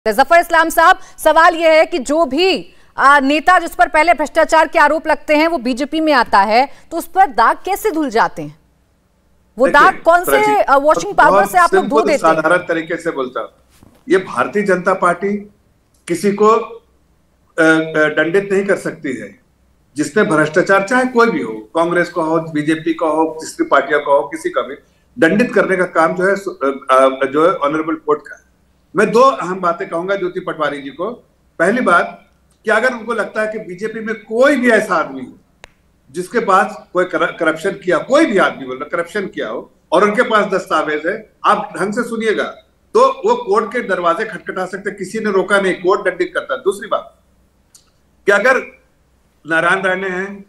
जफर इस्लाम साहब, सवाल यह है कि जो भी नेता जिस पर पहले भ्रष्टाचार के आरोप लगते हैं वो बीजेपी में आता है तो उस पर दाग कैसे धुल जाते हैं? वो दाग कौन से वॉशिंग पाउडर से आप लोग धो देते हैं? साधारण तरीके से बोलता हूं, ये भारतीय जनता पार्टी किसी को दंडित नहीं कर सकती है जिसने भ्रष्टाचार, चाहे कोई भी हो, कांग्रेस का हो, बीजेपी का हो, तीसरी पार्टियों का हो, किसी का भी दंडित करने का काम जो है ऑनरेबल कोर्ट का है। मैं दो अहम बातें कहूंगा ज्योति पटवारी जी को। पहली बात कि अगर उनको लगता है कि बीजेपी में कोई भी ऐसा आदमी हो जिसके पास कोई करप्शन किया, कोई भी आदमी बोल रहा करप्शन किया हो और उनके पास दस्तावेज है, आप ढंग से सुनिएगा, तो वो कोर्ट के दरवाजे खटखटा सकते, किसी ने रोका नहीं, कोर्ट दंडित करता है। दूसरी बात कि अगर नारायण राणे हैं,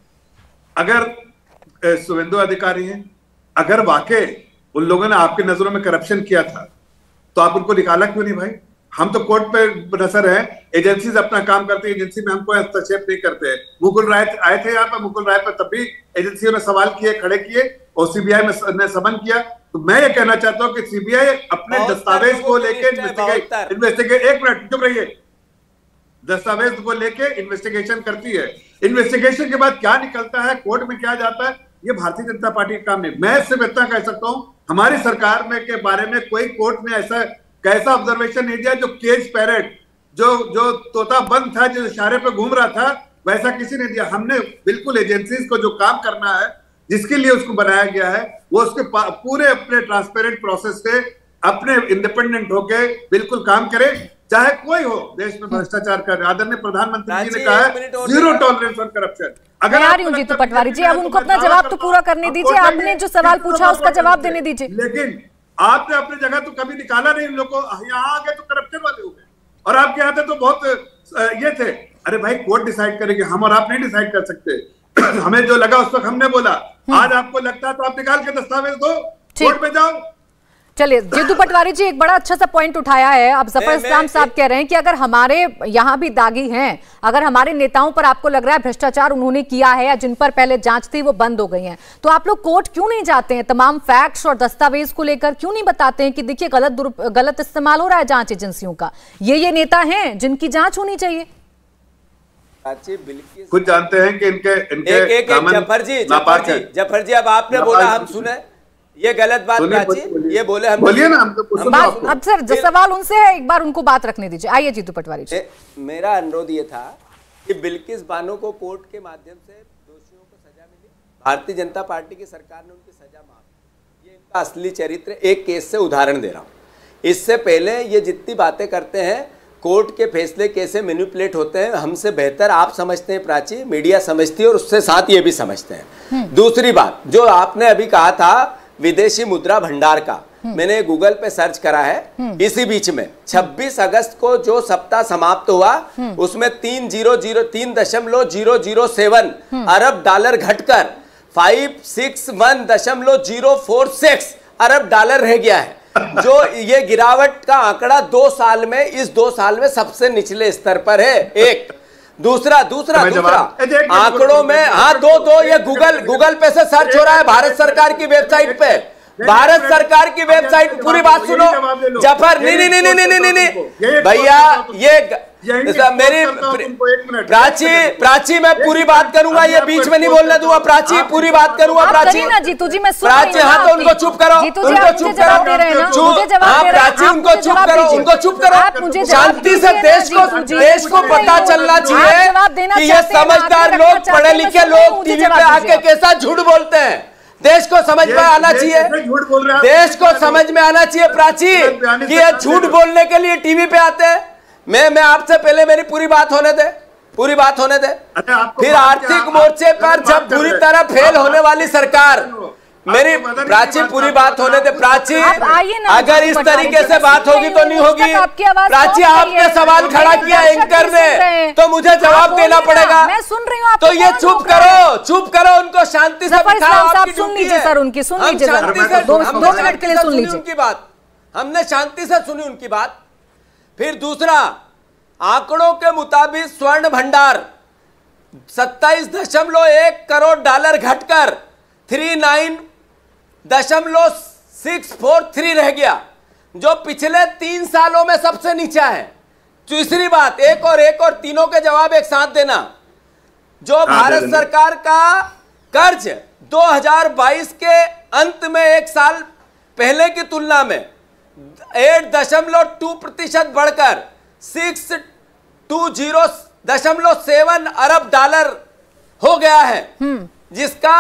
अगर शुभेंदु अधिकारी हैं, अगर वाकई उन लोगों ने आपकी नजरों में करप्शन किया था तो आप उनको निकाला क्यों नहीं भाई? हम तो कोर्ट पे नजर है, एजेंसीज अपना काम करती है, एजेंसी में हमको हस्तक्षेप नहीं करते हैं। मुकुल राय आए थे यहाँ पर, मुकुल राय पर तब भी एजेंसियों ने सवाल किए, खड़े किए और सीबीआई ने समन किया। तो मैं ये कहना चाहता हूँ कि सीबीआई अपने दस्तावेज को लेके इन्वेस्टिगेट, एक मिनट चुप रहिए, दस्तावेज को लेके इन्वेस्टिगेशन करती है। इन्वेस्टिगेशन के बाद क्या निकलता है, कोर्ट में क्या जाता है, ये भारतीय जनता पार्टी का काम नहीं। मैं सिर्फ इतना कह सकता हूं, हमारी सरकार में के बारे में कोई कोर्ट ने ऐसा कैसा ऑब्जर्वेशन नहीं दिया। जो केज पैरेट, जो तोता बंद था, जो इशारे पे घूम रहा था, वैसा किसी ने दिया। हमने बिल्कुल एजेंसीज को जो काम करना है, जिसके लिए उसको बनाया गया है, वो उसके पूरे अपने ट्रांसपेरेंट प्रोसेस से अपने इंडिपेंडेंट होके बिल्कुल काम करे, चाहे कोई हो देश में भ्रष्टाचार कर। आदरणीय प्रधानमंत्री जी ने कहा है जीरो टॉलरेंस ऑन करप्शन। अगर आ रही हूं जी तो पटवारी जी, अब उनको अपना जवाब तो पूरा करने दीजिए, आपने जो सवाल पूछा उसका जवाब देने दीजिए। लेकिन आपने अपनी जगह तो कभी निकाला नहीं, इन लोगों को यहाँ आ गए तो करप्शन वाले हो गए, और आपके यहाँ थे तो बहुत ये थे। अरे भाई कोर्ट डिसाइड करेगी, हम और आप नहीं डिसाइड कर सकते। हमें जो लगा उस वक्त हमने बोला, आज आपको लगता है तो आप निकाल के दस्तावेज दो, कोर्ट में जाओ। चलिए, जिद्दू पटवारी जी एक बड़ा अच्छा सा पॉइंट उठाया है। अब जफर इस्लाम साहब कह रहे हैं कि अगर हमारे यहाँ भी दागी हैं, अगर हमारे नेताओं पर आपको लग रहा है भ्रष्टाचार उन्होंने किया है या जिन पर पहले जांच थी वो बंद हो गई हैं, तो आप लोग कोर्ट क्यों नहीं जाते हैं? तमाम फैक्ट्स और दस्तावेज को लेकर क्यों नहीं बताते हैं कि देखिए गलत इस्तेमाल हो रहा है जांच एजेंसियों का, ये नेता हैं जिनकी जांच होनी चाहिए। खुद जानते हैं कि इनके जफर जी अब आपने बोला, हम सुने, ये गलत बात प्राची, ये बोले हम, बोलिए ना, हम तो अब सर सवाल उनसे है, एक बार उनको बात रखने दीजिए। आइए जीतू पटवारी जी। मेरा अनुरोध ये था कि बिल्किस बानो को कोर्ट के माध्यम से दोषियों को सजा मिली, भारतीय जनता पार्टी की सरकार ने उनकी सजा माफ की, ये इनका असली चरित्र। एक केस से उदाहरण दे रहा हूँ। इससे पहले ये जितनी बातें करते हैं कोर्ट के फैसले कैसे मैनिपुलेट होते हैं, हमसे बेहतर आप समझते हैं प्राची, मीडिया समझती है और उससे साथ ये भी समझते हैं। दूसरी बात, जो आपने अभी कहा था विदेशी मुद्रा भंडार का, मैंने गूगल पे सर्च करा है। इसी बीच में 26 अगस्त को जो सप्ताह समाप्त हुआ उसमें 3.007 अरब डॉलर घटकर 561.046 अरब डॉलर रह गया है, जो ये गिरावट का आंकड़ा 2 साल में, इस 2 साल में सबसे निचले स्तर पर है। एक दूसरा आंकड़ों में, हाँ दो ये गूगल पे से सर्च हो रहा है, भारत सरकार की वेबसाइट पे, भारत सरकार की वेबसाइट। पूरी बात सुनो जफर, नहीं भैया, ये मेरी प्राची मैं पूरी बात करूंगा, ये बीच में नहीं बोलने दूंगा। प्राची पूरी बात करूंगा। प्राची जीतू जी, मैं प्राची, हाँ तो उनको चुप करो, उनको चुप करो, हाँ प्राची उनको चुप करो, उनको चुप करो। शांति से देश को पता चलना चाहिए कि ये समझदार लोग, पढ़े लिखे लोग टीवी पे आके कैसा झूठ बोलते हैं। देश को समझ में आना चाहिए, देश को समझ में आना चाहिए प्राची कि ये झूठ बोलने के लिए टीवी पे आते हैं। मैं आपसे पहले मेरी पूरी बात होने दे। फिर आर्थिक मोर्चे पर जब पूरी तरह फेल होने वाली सरकार, मेरी प्राची पूरी बात होने दे। प्राची अगर इस तरीके से बात होगी तो नहीं होगी। प्राची आपने सवाल खड़ा किया एंकर ने, तो मुझे जवाब देना पड़ेगा। मैं सुन रही हूँ, तो ये चुप करो, उनको शांति से सुन लीजिए सर, उनकी सुन लीजिए, 2 मिनट के लिए सुन लीजिए उनकी बात। हमने शांति से सुनी उनकी बात। फिर दूसरा, आंकड़ों के मुताबिक स्वर्ण भंडार 27.1 करोड़ डॉलर घटकर 39.643 रह गया, जो पिछले 3 सालों में सबसे नीचा है। तीसरी बात, एक और तीनों के जवाब एक साथ देना। जो भारत सरकार का कर्ज 2022 के अंत में एक साल पहले की तुलना में 8.2% बढ़कर 620.7 अरब डॉलर हो गया है, जिसका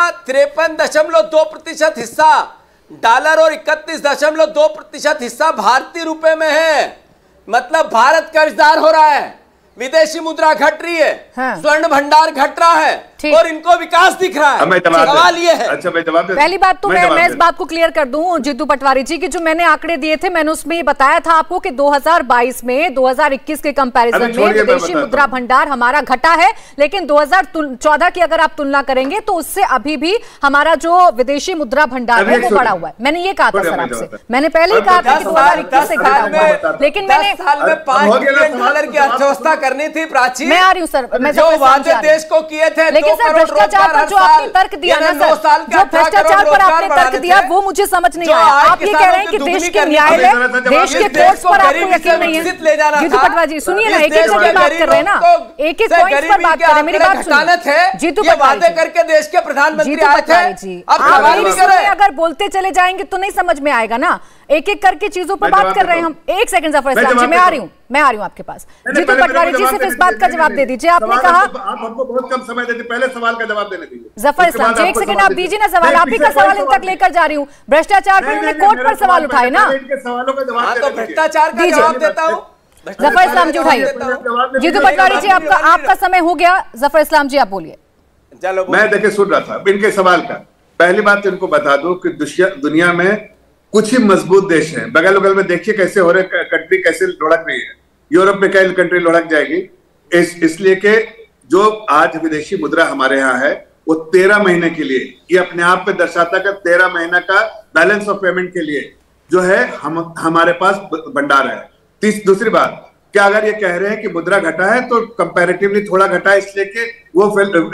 53.2% हिस्सा डॉलर और 31.2% हिस्सा भारतीय रुपए में है। मतलब भारत कर्जदार हो रहा है, विदेशी मुद्रा घट रही है, स्वर्ण भंडार घट रहा है और इनको विकास दिख रहा है। सवाल ये है। अच्छा, मैं जवाब पहली बात तो मैं इस बात को क्लियर कर दूं जीतू पटवारी जी की जो मैंने आंकड़े दिए थे, मैंने उसमें ये बताया था आपको कि 2022 में 2021 के कंपैरिजन में विदेशी मुद्रा भंडार हमारा घटा है, लेकिन 2014 की अगर आप तुलना करेंगे तो उससे अभी भी हमारा जो विदेशी मुद्रा भंडार है वो बढ़ा हुआ है। मैंने ये कहा था सर आपसे, मैंने पहले ही कहा था कि 2021 से घटा हुआ है, लेकिन मैंने 5 बिलियन डॉलर की अर्थव्यवस्था करनी थी प्राची। मैं आ रही हूँ सर, मैं जो वादे देश को किए थे, लेकिन सर भ्रष्टाचार पर जो आपने तर्क दिया ना सर, जो भ्रष्टाचार पर आपने तर्क दिया वो मुझे समझ नहीं आया। आप ये कह रहे हैं कि देश के न्यायालय, देश के कोर्ट्स पर आपको यकीन नहीं है। जीतू पटवारी जी सुनिए ना, एक एक करके बात कर रहे हैं ना, एक एक पॉइंट पर बात कर रहे हैं, मेरी बात सुनिए। जीतू पटवारी करके देश के प्रधानमंत्री आए थे, अगर बोलते चले जाएंगे तो नहीं समझ में आएगा ना, एक एक करके चीजों पर बात कर रहे हैं हम। एक सेकंड जफर इस्लाम जी, मैं आ रही हूँ आपके पास। जीतू पटवारी जी सिर्फ इस बात का जवाब दे दीजिए। आपने कहा आप हमको बहुत कम समय देते, पहले सवाल का जवाब देने दीजिए। जफर इस्लाम जी एक सेकंड आप दीजिए ना सवाल, आप ही का सवाल इन तक लेकर जा रही हूँ। भ्रष्टाचार पर उन्होंने कोर्ट पर सवाल उठाए ना, सवालों का जवाब तो भ्रष्टाचार का जवाब देता हूँ। जफर इस्लाम जी उठाइए। जीतू पटवारी जी आपका समय हो गया, जफर इस्लाम जी आप बोलिए। मैं देखिए सुन रहा था इनके सवाल का। पहली बात इनको बता दो कि दुनिया में कुछ ही मजबूत देश हैं, बगल बगल में देखिए कैसे हो रहे, कंट्री कैसे लुढ़क रही है। यूरोप में कई कंट्री लुढ़क जाएगी इसलिए कि जो आज विदेशी मुद्रा हमारे यहाँ है वो 13 महीने के लिए, ये अपने आप पे दर्शाता है 13 महीना का बैलेंस ऑफ पेमेंट के लिए जो है हमारे पास भंडार है। दूसरी बात, क्या अगर ये कह रहे हैं कि मुद्रा घटा है तो कंपैरेटिवली थोड़ा घटा है, इसलिए कि वो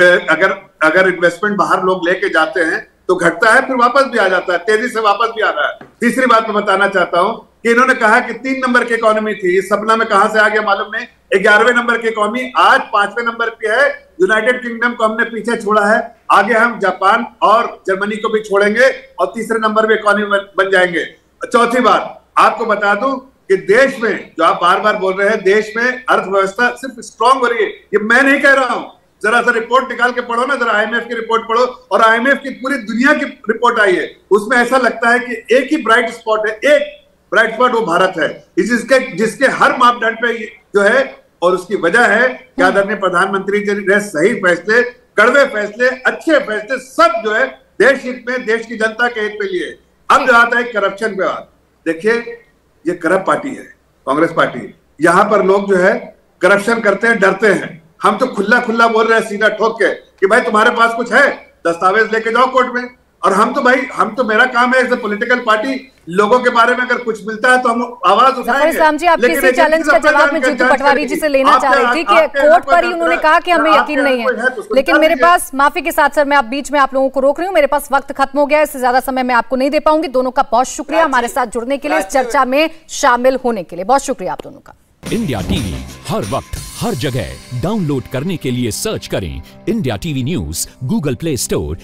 अगर इन्वेस्टमेंट बाहर लोग लेके जाते हैं तो घटता है, फिर वापस भी आ जाता है, तेजी से वापस भी आ रहा है। तीसरी बात मैं बताना चाहता हूं कि इन्होंने कहा कि 3 नंबर की इकोनॉमी थी, इस सपना में कहां से आ गया मालूम नहीं। 11वें नंबर की इकोनॉमी आज 5वें नंबर पे है। यूनाइटेड किंगडम को हमने पीछे छोड़ा है, आगे हम जापान और जर्मनी को भी छोड़ेंगे और तीसरे नंबर पे इकोनॉमी बन जाएंगे। चौथी बात आपको बता दूं कि देश में जो आप बार बार बोल रहे हैं, देश में अर्थव्यवस्था सिर्फ स्ट्रांग हो रही है, ये मैं नहीं कह रहा हूं। जरा सा रिपोर्ट निकाल के पढ़ो ना, जरा आईएमएफ की रिपोर्ट पढ़ो, और आईएमएफ की पूरी दुनिया की रिपोर्ट आई है, उसमें ऐसा लगता है कि एक ही ब्राइट स्पॉट है, एक ब्राइट स्पॉट वो भारत है, जिसके हर मापदंड पे जो है, और उसकी वजह है कि आदरणीय प्रधानमंत्री जी ने सही फैसले, कड़वे फैसले, अच्छे फैसले सब जो है देश हित में, देश की जनता के हित में लिए। अब जो आता है करप्शन पे बात, देखिए ये करप्ट पार्टी है कांग्रेस पार्टी, यहां पर लोग जो है करप्शन करते हैं, डरते हैं। हम तो खुला खुला बोल रहे हैं सीधा ठोक के कि भाई तुम्हारे पास कुछ है दस्तावेज लेके जाओ कोर्ट में, और हम तो मेरा काम है एज ए पॉलिटिकल पार्टी, लोगों के बारे में अगर कुछ मिलता है तो हम आवाज उठाएंगे। इस्लाम जी आप किसी चैलेंज का जवाब मैं जीतू पटवारी जी से लेना चाह रही थी कि कोर्ट पर ही उन्होंने कहा कि हमें यकीन नहीं है, लेकिन मेरे पास माफी के साथ सर मैं आप बीच में आप लोगों को रोक रही हूँ, मेरे पास वक्त खत्म हो गया, इससे ज्यादा समय मैं आपको नहीं दे पाऊंगी। दोनों का बहुत शुक्रिया हमारे साथ जुड़ने के लिए, इस चर्चा में शामिल होने के लिए, बहुत शुक्रिया आप दोनों का। इंडिया टीवी हर वक्त हर जगह डाउनलोड करने के लिए सर्च करें India TV news Google Play store